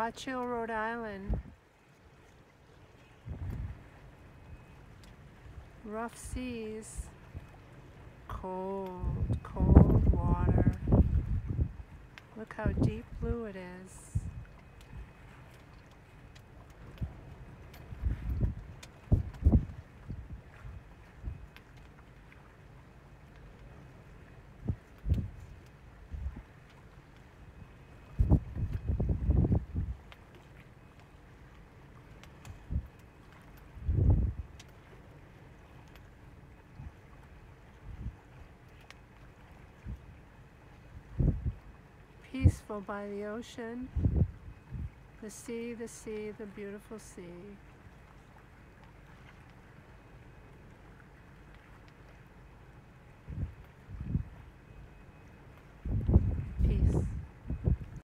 Watch Hill, Rhode Island. Rough seas. Cold, cold water. Look how deep blue it is. Peaceful by the ocean. The sea, the beautiful sea.